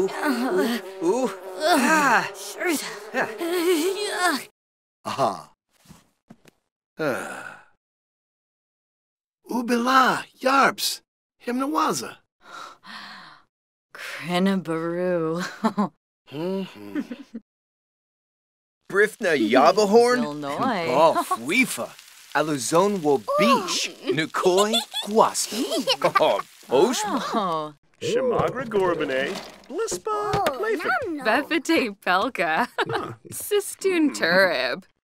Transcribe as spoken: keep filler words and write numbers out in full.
Ooh, ooh, ooh. Ah. Aha. Ubila, Yarps, Himnawaza. Krinabaru. Brifna Yavahorn. Illinois. Ball Fweefa. Aluzon Wobish. Nukoi Guasta. Oh, Boshma. Oh. Shamagra Gorbane, Blispa, Layford. Befete Pelka. Sistun Turib.